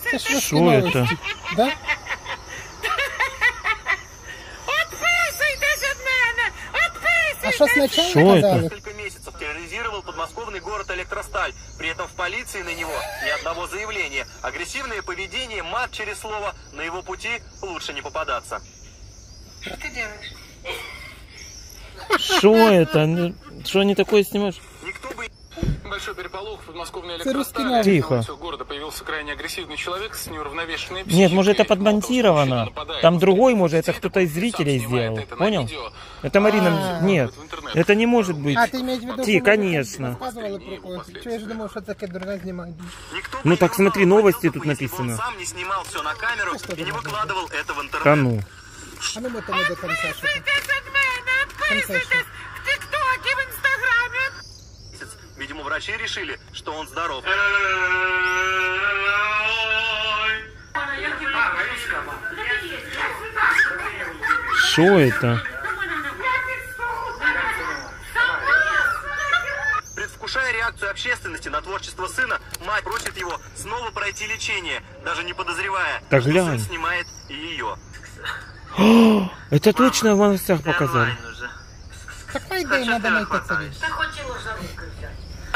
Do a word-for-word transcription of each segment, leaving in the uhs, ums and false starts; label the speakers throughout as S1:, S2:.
S1: Что это?
S2: Да? А что сначала
S1: это?
S3: Несколько месяцев терроризировал подмосковный город Электросталь. При этом в полиции на него ни одного заявления. Агрессивное поведение, мат через слово. На его пути лучше не попадаться.
S4: Что ты делаешь?
S1: Что это? Что они такое снимаешь?
S3: Никто бы...
S5: Большой переполох в подмосковной
S2: Электросталь.
S5: Электростале.
S1: Тихо.
S5: В города появился крайне агрессивный человек с неуравновешенной психикой.
S1: Нет, может это подмонтировано. Там другой, может, это кто-то из зрителей сделал. Понял? Это Марина... Нет, это не может быть.
S2: А, ты имеешь в виду,
S1: Ти,
S2: что
S1: конечно.
S2: рассказывали про... Что я же думал, что такое дурная снимает.
S3: Никто
S1: Ну
S3: бы
S1: так
S3: не
S1: смотри,
S3: узнал
S1: новости
S3: про
S1: тут
S3: Дилку, если бы он
S1: написано.
S3: сам не снимал все на камеру и не выкладывал это в интернет.
S1: Да ну.
S2: А ну мы там не до конца что-то.
S4: Отписывайтесь в ТикТоке, в Инстаграме.
S3: Видимо, врачи решили, что он здоров.
S1: Что это?
S3: Предвкушая реакцию общественности на творчество сына, мать просит его снова пройти лечение, даже не подозревая,
S1: Так
S3: что
S1: глянь.
S3: сын снимает и ее.
S1: О, это точно в новостях показали.
S2: Какая идея надо найти цель?
S4: Ты хотела за руку взять.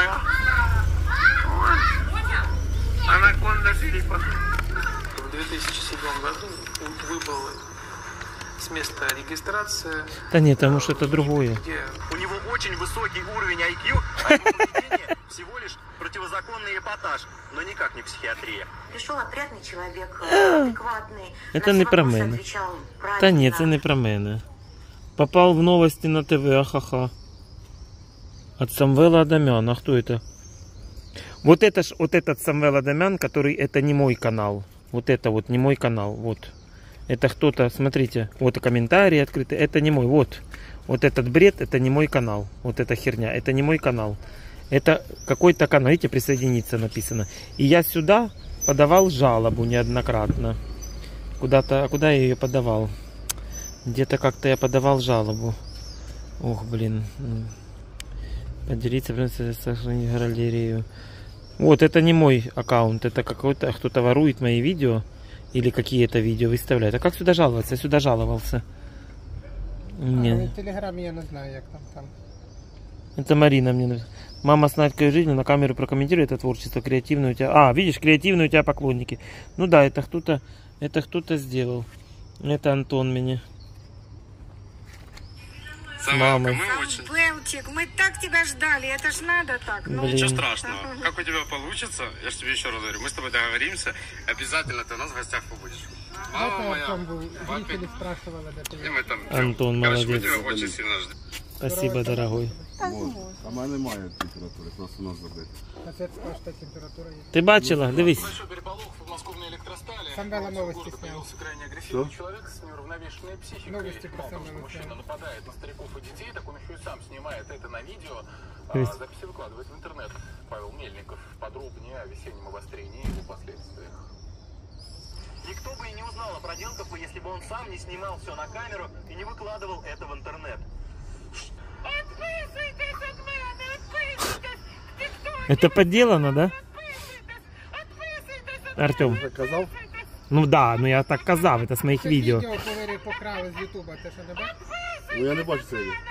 S3: Анаконда Филиппа.
S5: В две тысячи седьмом году выбыл с места регистрации.
S1: Да нет, потому что это другое.
S5: Где
S3: У него очень высокий уровень ай кью, а его поведение всего лишь противозаконный эпатаж, но никак не психиатрия.
S4: Пришел опрятный человек, адекватный.
S1: Это не про мене. Та ні, це не про мене. Попал в новости на ТВ, ахаха. От Самвела Адамяна. А кто это? Вот это ж, вот этот Самвел Адамян, который, это не мой канал. Вот это вот не мой канал. Вот. Это кто-то, смотрите, вот и комментарии открыты. Это не мой. Вот. Вот этот бред, это не мой канал. Вот эта херня, это не мой канал. Это какой-то канал. Видите, присоединиться написано. И я сюда подавал жалобу неоднократно. Куда-то, а куда я ее подавал? Где-то как-то я подавал жалобу. Ох, блин. Поделиться, сохранить галерею. Вот, это не мой аккаунт. Это какой-то, кто-то ворует мои видео. Или какие-то видео выставляет. А как сюда жаловаться? Я сюда жаловался.
S2: А,
S1: Не.
S2: в Телеграмі я не знаю, як там там.
S1: Это Марина мне. Мама с Надькой жизнью на камеру прокомментирует это творчество. Креативное у тебя. А, видишь, креативные у тебя поклонники. Ну да, это кто-то, это кто-то сделал. Это Антон мне. С мамой.
S4: Белчик, мы так тебя ждали, это ж надо так. Ну,
S1: Блин.
S6: Ничего страшного. Как у тебя получится, я же тебе еще раз говорю, мы с тобой договоримся, обязательно ты у нас в гостях побудешь. Мама
S2: Это
S6: моя,
S2: там был,
S6: папе.
S2: зрители спрашивали, да,
S6: И
S2: ты.
S6: мы там...
S1: Антон,
S6: Короче, мы
S1: молодец.
S6: тебя очень сильно ждем.
S1: Спасибо, дорогой.
S7: А в мене немає температури, просто нос забитий.
S2: А це скажеш, що температура є.
S1: Ти бачила? Дивись.
S5: большой переполох в подмосковной Электростале.
S2: Самвела
S5: В
S2: новости
S5: города
S2: снял.
S5: появился крайне агрессивный человек с неуравновешенной психикой.
S2: Новости про
S5: Мало того, что
S2: Самвела
S5: мужчина
S2: снял.
S5: нападает на стариков и детей, так он еще и сам снимает это на видео, а
S1: Есть.
S5: записи выкладывает в интернет. Павел Мельников подробнее о весеннем обострении и его последствиях.
S3: Никто бы и не узнал о проделках, если бы он сам не снимал все на камеру и не выкладывал это в интернет.
S4: Отписывайтесь от мене, отписывайтесь в ТикТоке.
S1: Это подделано, да?
S4: Отписывайтесь от
S1: Артем.
S7: Казав?
S1: Ну да, ну я так казав, это с моих
S2: Це
S1: видео.
S2: відео повери покрали з Ютуба, ти що не бачиш?
S7: Ну я не бачу це відео.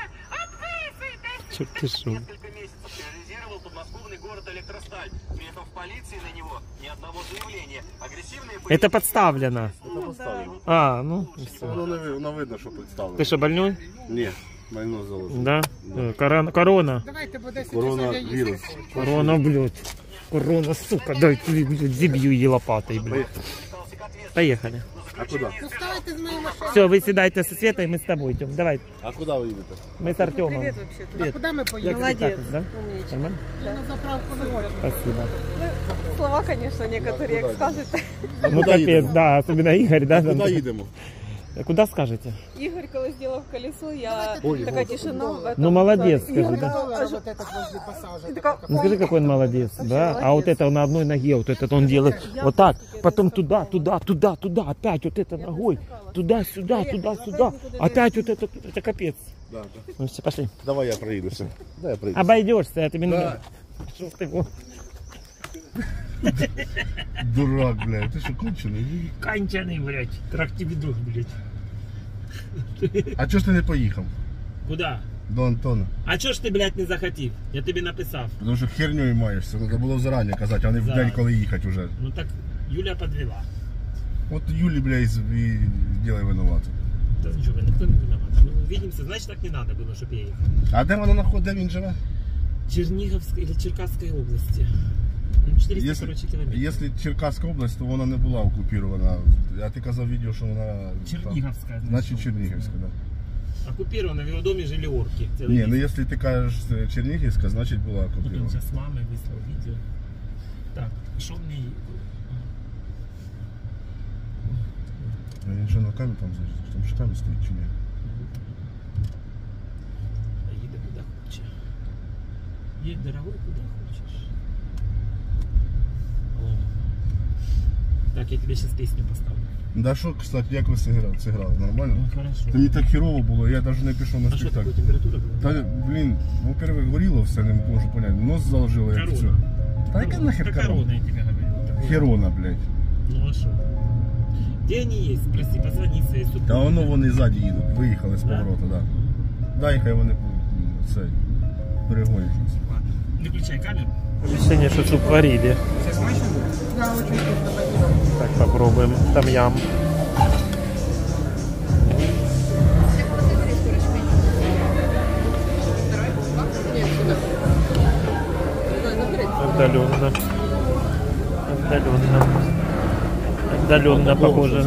S1: Черт ты шо.
S3: Несколько месяцев терроризировал подмосковный город Электросталь. При этом в полиции на него ни одного заявления. Агрессивные
S1: Это подставлено.
S7: Це поставлено.
S1: А, ну, и всё.
S7: Воно не ви- воно видно, що
S1: Ты
S7: представлено.
S1: что, больной?
S7: Ні, майно заложено.
S1: Да? Э, Корона. Корона.
S2: Давайте, бо десять
S7: Коронавірус.
S1: Корона, блядь. Корона, сука, дай, блядь, зіб'ю її лопатой, блядь. Поехали.
S7: А куди?
S2: Ну ставайте з моєї машини.
S1: Все, вы седайте со Светой, мы с тобой идем. Давай,
S7: А куди ви їдете?
S1: мы с Артемом.
S2: А куди ми поїдемо?
S1: Молодец. Да? Нормально?
S2: На заправку не можемо.
S1: Спасибо.
S8: Слова, конечно, некоторые, как скажете.
S1: Ну капец, да, особенно Игорь, да? там-
S7: Куди їдемо?
S1: Куда скажете?
S8: Игорь, когда сделал колесо, я такая тишина в этом.
S1: Ну молодец,
S8: зале.
S1: скажи,
S8: Я
S1: да?
S8: такая,
S2: Доллар вот этот возле пассажа.
S8: И такая,
S1: Ну скажи, какой он молодец, да? А вот это на одной ноге, вот этот он делает вот так, потом туда, туда, туда, туда, опять вот это ногой, туда, сюда, туда, сюда, опять вот это, это капец.
S7: Да, да.
S1: Ну все, пошли.
S7: Давай я проїдуся. Дай я проїдуся.
S1: Обойдешься, это минут.
S7: Да.
S1: Что ж ты, вот.
S7: Дурак, блядь, ти що кончений?
S1: Кончений, блядь. Трактивідух, блядь.
S7: А чого ж ти не поїхав
S1: Куда?
S7: до Антона?
S1: А чого ж ти, блядь, не захотів? Я тобі написав.
S7: Тому що херньою маєшся, треба було зарані казати, а не в
S1: Да.
S7: день, коли їхати вже.
S1: Ну так Юля подвела.
S7: От Юлі, блядь, і ділай винувату.
S1: Да ничего, никто не виноват. Ну, увидимся, значит, так не надо было, чтобы я ехал.
S7: А де вона знаходить, де він живе?
S1: Черниговской или Черкасской области. Ну, четыреста,
S7: Якщо,
S1: короче, километров.
S7: якщо Черкаська область, то вона не була окупірована. А ти казав відео, що вона...
S1: Черниговская.
S7: Там, значить Чернігівська, так. Да.
S1: Оккупирована, в его доме жили орки. целый
S7: Ні,
S1: день.
S7: ну якщо ти кажеш Чернігівська, значить була
S1: Вот он
S7: окупірована.
S1: сейчас с мамой выслал видео. Так, пошел мне...
S7: Він що на камеру там зайшов? Там що камера стоїть чи ні?
S1: Поеду куда хочешь. Едь, дорогой, куда хочешь. О. Так, я тебе сейчас песню поставлю.
S7: Да що, кстати, як ви зіграли? Зіграли? Нормально?
S1: Ну, хорошо.
S7: Та мені так херово було, я навіть не пішов на
S1: А что
S7: спектакль.
S1: такое температура была?
S7: Та, блін, во-первых, горіло все, не можу поняти. Нос заложило, як все.
S1: Корона.
S7: Та яка нахер
S1: Так
S7: корона?
S1: корона, я тебе говорю. Такое.
S7: Херона, блядь.
S1: Ну а что? Где они есть? Спроси, позвони своей супруге.
S7: Та воно вони ззаді їдуть, виїхали з
S1: Да?
S7: поворота, да. Дай, хай вони це, перегонять.
S1: Ладно, выключай камеру. Решение, что тут варили.
S2: Це смачно? Да, очень вкусно, спасибо.
S1: Так, попробуем. Там ям. Отдаленно. Отдаленно. Отдаленно похоже.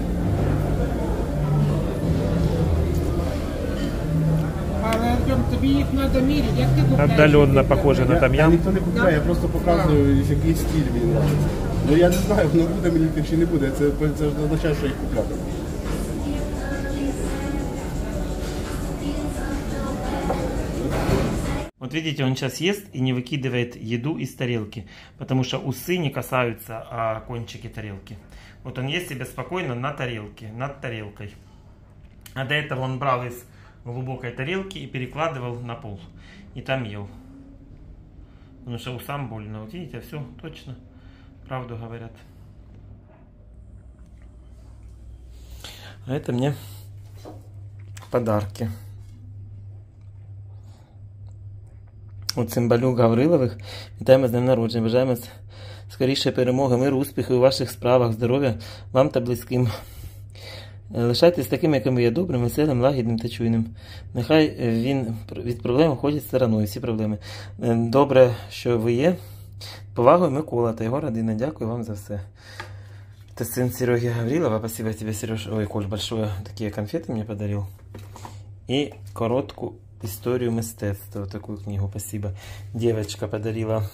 S2: Але, Артем, тобі їх треба міряти. Як ти купляєш?
S1: Отдаленно похоже на там
S7: Я
S1: ям.
S7: ніхто не купляє, я просто показую, який стиль мені подобається. Ну я не знаю, воно буде мені йти чи не буде, це, це ж не означає, що їх купляти.
S1: Вот видите, он сейчас ест и не выкидывает еду из тарелки, потому что усы не касаются а, кончики тарелки. Вот он ест себе спокойно на тарелке, над тарелкой. А до этого он брал из глубокой тарелки и перекладывал на пол. И там ел. Потому что усам больно. Вот видите, все точно. Правду говорят. А это мне подарки. У Цимбалюк Гаврилових. Вітаємо з днем народження. Бажаємо скоріше перемоги, миру, успіху у ваших справах, здоров'я вам та близьким. Лишайтесь таким, яким ви є, добрим, веселим, лагідним та чуйним. Нехай він від проблем уходить стороною, всі проблеми. Добре, що ви є. Повагою Микола та його родина. Дякую вам за все. Это сын Сереги Гаврилова. Спасибо тебе, Сереж. Ой, Коль, большое. Такие конфеты мне подарил. И короткую историю мистецтва. Вот такую книгу. Спасибо. Девочка подарила.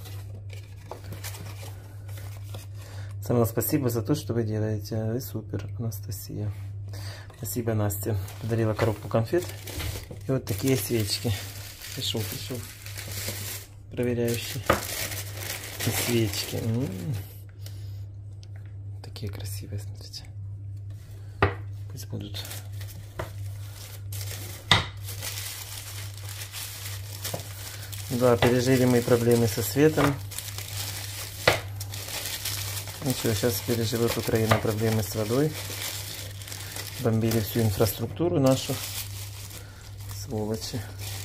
S1: Самое спасибо за то, что вы делаете. Вы супер, Анастасия. Спасибо, Настя. Подарила коробку конфет. И вот такие свечки. Пришел, пришел. Проверяющий. И свечки. М-м-м. Такие красивые, смотрите. Пусть будут. Да, пережили мы проблемы со светом. Ничего, сейчас переживет Украина проблемы с водой. Бомбили всю инфраструктуру нашу. Сволочи.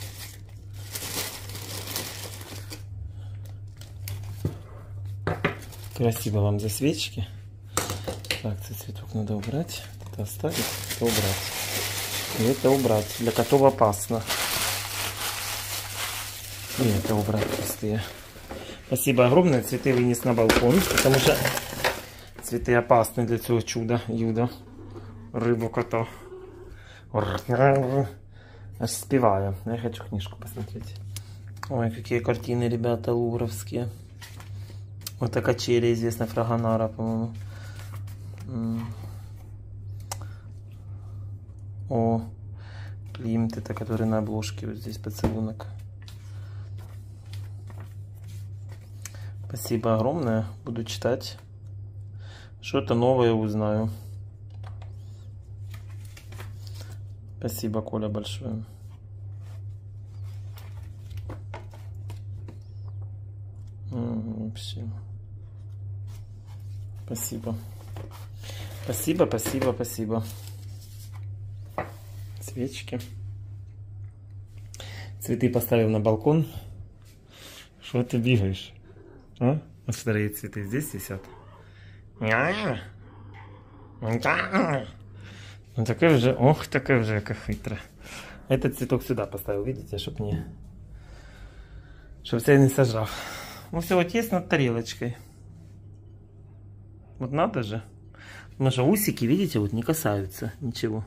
S1: Красиво вам за свечки. Так, этот цветок надо убрать. Это оставить, это убрать. И это убрать. Для котов опасно. И это убрать пустые. Спасибо огромное. Цветы вынес на балкон, потому что цветы опасны для этого чуда, юда. Рыбу кота. Аж спеваю. Я хочу книжку посмотреть. Ой, какие картины, ребята, лувровские. Вот это качели, известно, Фрагонара, по-моему. О, Климт, это который на обложке, вот здесь поцелунок. Спасибо огромное, буду читать. Что-то новое узнаю. Спасибо, Коля, большое. Вообще. Спасибо. Спасибо, спасибо, спасибо. Свечки. Цветы поставил на балкон. Что ты бегаешь? А? Вот вторые цветы здесь висят. Ну такая уже, ох, такая уже как хитро. Этот цветок сюда поставил, видите, чтоб не... Чтоб себя не сожрал. Ну все, вот есть над тарелочкой. Вот надо же. Потому что усики, видите, вот не касаются ничего.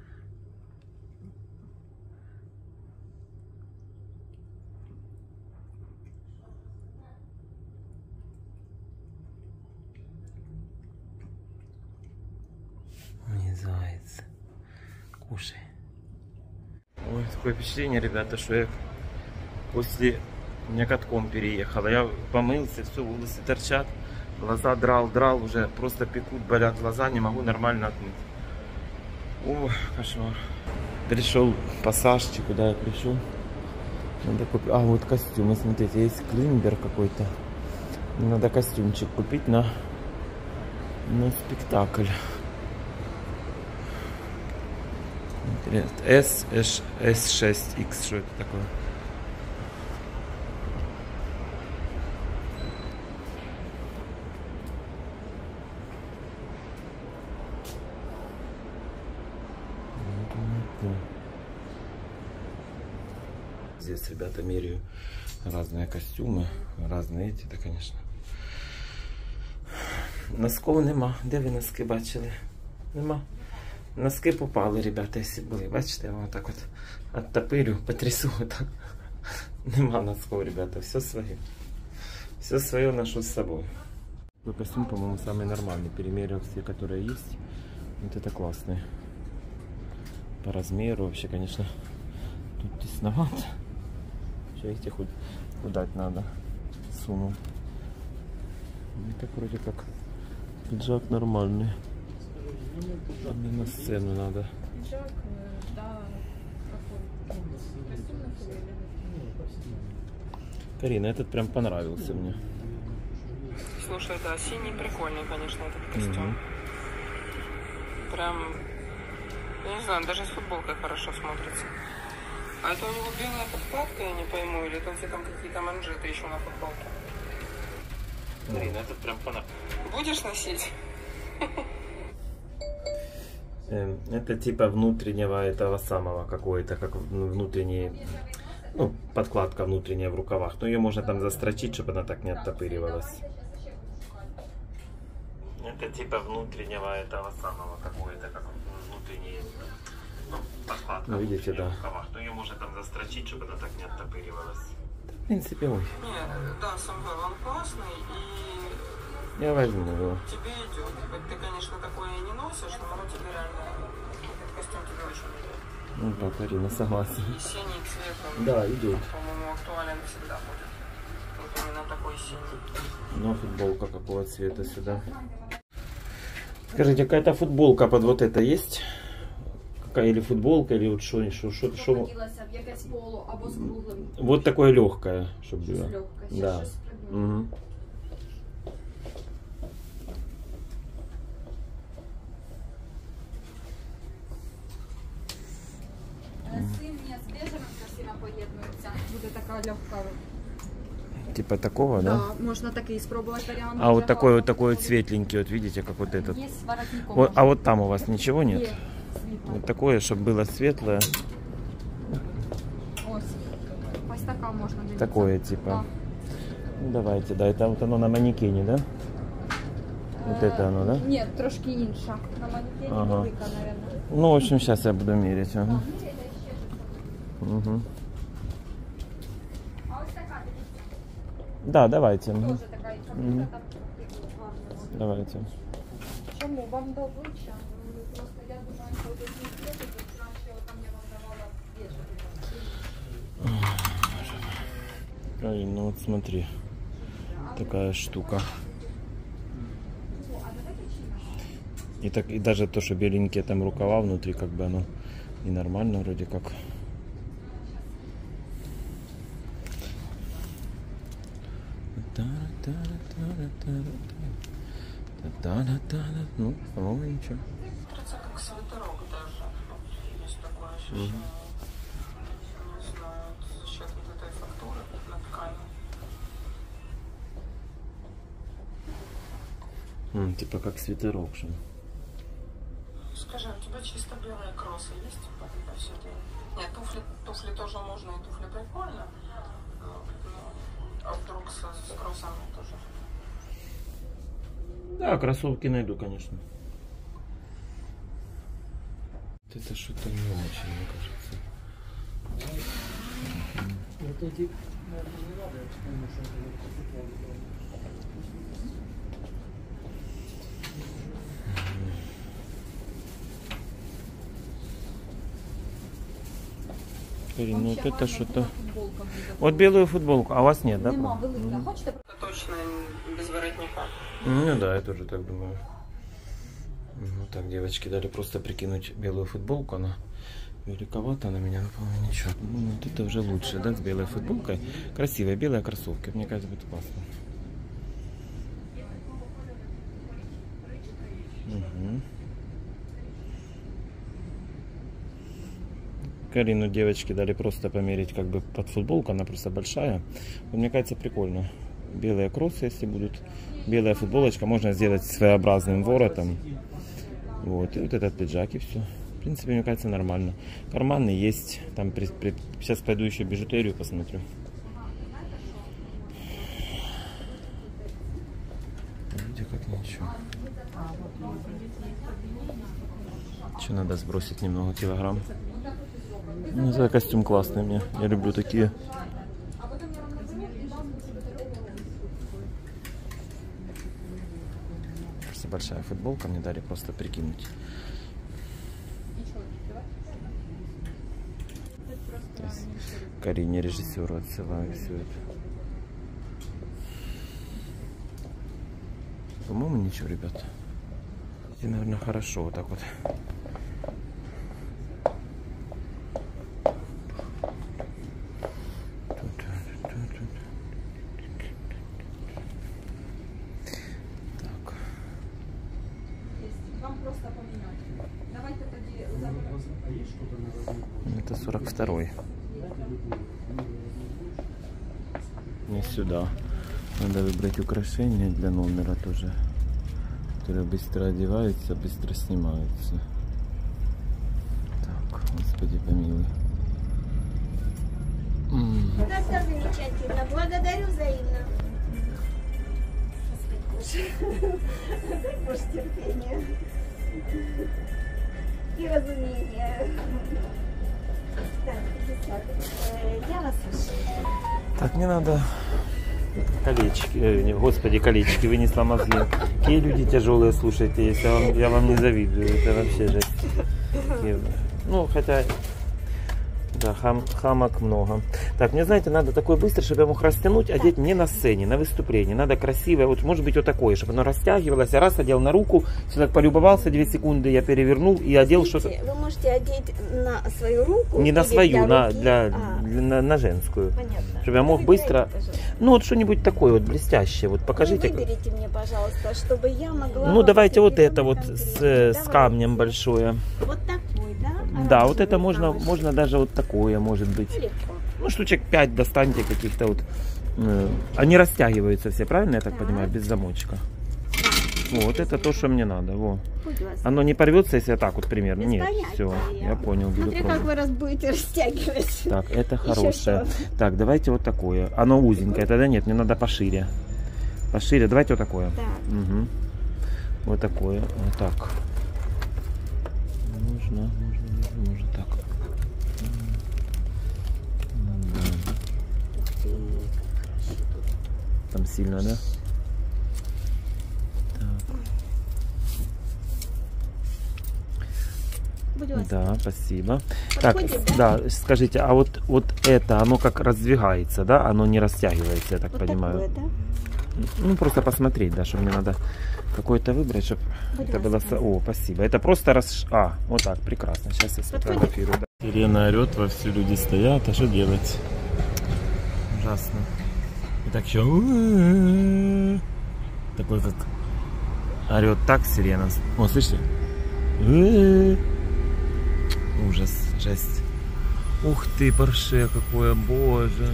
S1: Не заяц. Кушай. Ой, такое впечатление, ребята, что я после... У меня катком переехала. Я помылся, все, волосы торчат. Глаза драл, драл, уже просто пекут, болят глаза, не могу нормально отмыть. О, кошмар. Пришел пассажчик, куда я пришел. Надо купить... А, вот костюмы, смотрите, есть климбер какой-то. Надо костюмчик купить на, на спектакль. эс шесть икс, что это такое? Здесь, ребята, меряю разные костюмы, разные эти, да, конечно. Носков нема. Де ви носки бачили? Нема. Носки попали, ребята, якщо були. Бачите, я вам так от оттопырю, потрясу так. Нема носков, ребята, все свое. Все свое ношу с собой. Такой костюм, по-моему, самый нормальный. Перемерил все, которые есть. Вот это классный. По размеру вообще, конечно, тут тесновато. Сейчас их хоть куда-то надо. Сунул. И так вроде как пиджак нормальный. Мне на сцену надо.
S8: Пиджак, да, какой?
S1: Карина, этот прям понравился мне.
S5: Слушай, да, синий прикольный, конечно, этот костюм. Mm-hmm. Прям, я не знаю, даже с футболкой хорошо смотрится. А это у него белая подкладка, я не пойму, или это все там какие-то манжеты еще на футболке?
S1: Карина, этот прям понравился.
S5: Будешь носить?
S1: Это типа внутреннего этого самого какой-то, как внутренний, ну, подкладка внутренняя в рукавах. Но ее можно там застрочить, чтобы она так не оттопыривалась. Это типа внутреннего этого самого какой-то, как внутренний, ну, подкладка. Ну, видите, да. В рукавах. Но ее можно там застрочить, чтобы она так не оттопыривалась. В принципе, ой.
S5: Нет, да, Самвел, он классный и...
S1: Я возьму его.
S5: Тебе идет. Ты, конечно, такое и не носишь, но тебе реально этот костюм тебе очень идет.
S1: Ну да, Карина, согласен.
S5: И синий цвет, он,
S1: да, идет.
S5: По-моему, актуален всегда будет. Вот именно такой синий.
S1: Ну, футболка какого цвета сюда? Скажите, какая-то футболка под вот это есть? Какая или футболка, или вот что, что, что, что? Вот такое легкое, чтобы было. Да. Угу.
S8: Буде така легка.
S1: Типа такого, да?
S8: Да, можно такие спробовать варианты.
S1: А вот такой вот такой вот светленький, вот видите, как вот этот.
S8: Есть с воротником.
S1: Вот, а вот там у вас ничего нет?
S8: Есть.
S1: Вот такое, чтобы было светлое.
S8: Ось. Ось така можно дивиться.
S1: Такое типа.
S8: Да.
S1: Ну давайте, да, это вот оно на манекене, да? Вот это оно, да?
S8: Нет, трошки інша. На манекені
S1: Ага.
S8: велика, наверное.
S1: Ну, в общем, сейчас я буду мерить. Ага. Угу. Да, давайте. Угу.
S8: Тоже така,
S1: Мгм.
S8: там
S1: Давайте.
S8: Чому? Вам до обличчя? Просто я думаю, що тут не світить, тому що там я вам давала вішати.
S1: Ай, ну вот смотри. Такая штука. И так, и даже то, что беленькие там рукава внутри, как бы оно ненормально вроде как. Да-да-да, ну, по-моему, ничего.
S5: Смотрится как свитерок даже. Есть такое ощущение.
S1: Мгм.
S5: Не знаю, за счет вот этой фактуры на ткани.
S1: М, типа как свитерок, что ли.
S5: Скажи, у тебя чисто белые кроссы есть по, по всей длине? Нет, туфли, туфли тоже можно, и туфли прикольно. Но, но, а вдруг с, с кроссами тоже?
S1: Да, кроссовки найду, конечно. Это что-то не очень, мне кажется.
S2: Вот эти, наверное, не надо, потому что это
S1: Ирина, ну вот это что-то. Вот белую футболку, а у вас нет, да?
S8: Нема велика. Хочете?
S5: Это точно без воротника.
S1: Ну да, я тоже так думаю. Ну так, девочки дали просто прикинуть белую футболку, она великовата на меня, по-моему, ничего. Ну, вот это уже лучше, да, с белой футболкой. Красивые белые кроссовки, мне кажется, будет классно. Угу. Карину девочки дали просто померить как бы под футболку, она просто большая. Вот, мне кажется, прикольно. Белые кроссы, если будут. Белая футболочка, можно сделать своеобразным воротом. Вот, и вот этот пиджак, и все. В принципе, мне кажется, нормально. Карманы есть. Там при, при... Сейчас пойду еще бижутерию посмотрю. Вроде как ничего. Еще надо сбросить немного килограмм. Ну, это костюм классный мне. Я люблю такие. Просто большая футболка, мне дали просто прикинуть. Карине, режиссеру, отсылаю все это. По-моему, ничего, ребят. И, наверное, хорошо вот так вот. Это сорок второй. Не сюда. Надо выбрать украшения для номера тоже, которые быстро одеваются, быстро снимаются. Так, господи помилуй.
S9: Да, все замечательно. Благодарю взаимно. Дай Боже терпения и разумения. Так, я вас слушаю.
S1: Так, мне надо колечки, э, господи, колечки, вынесла мозги. Какие люди тяжелые, слушайте, если вам, я вам не завидую, это вообще жесть. Ну, хотя, да, хам, хамок много. Так, мне, знаете, надо такой быстро, чтобы я мог растянуть, одеть мне на сцене, на выступлении. Надо красивое, вот может быть вот такое, чтобы оно растягивалось. Я раз одел на руку, все так полюбовался, две секунды я перевернул и одел что-то.
S9: Вы можете одеть на свою руку?
S1: Не на свою,
S9: для
S1: на,
S9: руки?
S1: для,
S9: А.
S1: для- на, на женскую.
S9: Понятно.
S1: Чтобы я мог
S9: Выбирайте,
S1: быстро...
S9: пожалуйста.
S1: Ну, вот что-нибудь такое вот блестящее. Вот покажите.
S9: Вы выберите мне, пожалуйста, чтобы я могла...
S1: Ну,
S9: вам
S1: давайте вот
S9: определенно
S1: это вот с,
S9: конкретно.
S1: э, с
S9: Давайте.
S1: камнем большое.
S9: Вот такой, да?
S1: Да, вот
S9: Оранжевый
S1: это можно,
S9: камушек.
S1: можно даже вот такое, может быть.
S9: Легко.
S1: Ну, штучек пять достаньте каких-то вот. э, Они растягиваются все, правильно, я так
S9: Так.
S1: понимаю, без замочка. Вот, это то, что мне надо. Во.
S9: Будь ласка.
S1: Оно не порвется, если я так вот примерно.
S9: Без
S1: Нет,
S9: понятия,
S1: все,
S9: я-
S1: я понял, буду
S9: Смотри, как
S1: пробовать.
S9: вы раз будете растягивать.
S1: Так, это
S9: Еще
S1: хорошее.
S9: что?
S1: Так, давайте вот такое. Оно узенькое, тогда нет, мне надо пошире. Пошире, давайте вот такое.
S9: Так.
S1: Угу. Вот такое, вот так. Можно, можно, можно, можно так. М, да. Там сильно, да? Так.
S9: Будь ласка.
S1: Да, спасибо. Так,
S9: Подходит,
S1: да, скажите, а вот, вот это, оно как раздвигается, да? Оно не растягивается, я так
S9: Вот
S1: понимаю.
S9: такое, да?
S1: Ну, просто посмотреть, да, что мне надо какое-то выбрать, чтобы
S9: Будь
S1: это было...
S9: ласка.
S1: со- О, спасибо. Это просто раз... А, вот так, прекрасно. Сейчас я сфотографирую. Да. Ирина орет, во все люди стоят, а что делать? Ужасно. И так еще... Такой вот Орет так сирена. О, слышите? Э-э-э. Ужас, жесть. Ух ты, Порше какое, боже.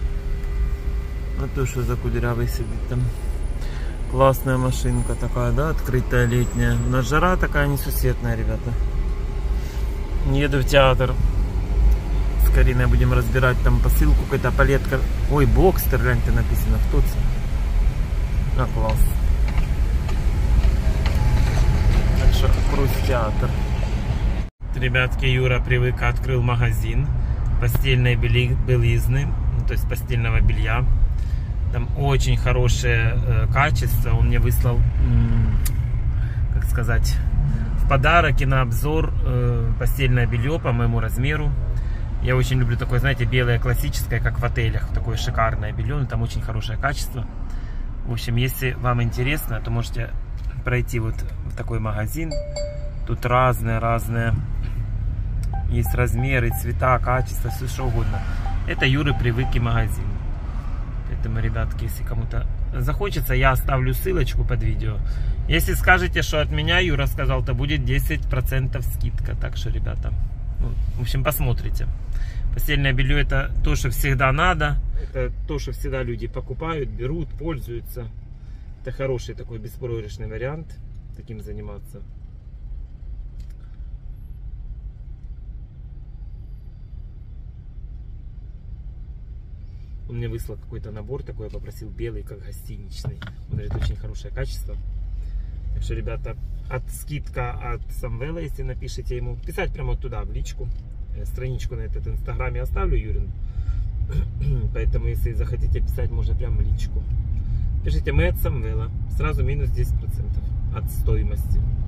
S1: А то что за кудрявый сидит там. Классная машинка такая, да, открытая летняя. У нас жара такая несусветная, ребята. Еду в театр. С Кариной будем разбирать там посылку, какая-то палетка. Ой, Бокстер, гляньте, написано в Туце. А, класс. Так что, круз театр. Ребятки, Юра привык, открыл магазин постельной белизны, ну, то есть постельного белья. Там очень хорошее э, качество. Он мне выслал, м, как сказать, в подарок и на обзор э, постельное белье по моему размеру. Я очень люблю такое, знаете, белое классическое, как в отелях, такое шикарное белье, но там очень хорошее качество. В общем, если вам интересно, то можете пройти вот в такой магазин. Тут разные-разные есть размеры, цвета, качество, все что угодно. Это Юры Привыки магазин. Поэтому, ребятки, если кому-то захочется, я оставлю ссылочку под видео. Если скажете, что от меня Юра сказал, то будет десять процентов скидка. Так что, ребята, ну, в общем, посмотрите. Постельное белье — это то, что всегда надо. Это то, что всегда люди покупают, берут, пользуются. Это хороший такой беспроигрышный вариант таким заниматься. Он мне выслал какой-то набор такой, я попросил белый, как гостиничный. Он говорит, очень хорошее качество. Так что, ребята, от скидка от Самвела, если напишите ему, писать прямо вот туда, в личку. Страничку на этот инстаграме оставлю, Юрин. Поэтому, если захотите писать, можно прямо в личку. Пишите, мы от Самвела. Сразу минус десять процентов от стоимости.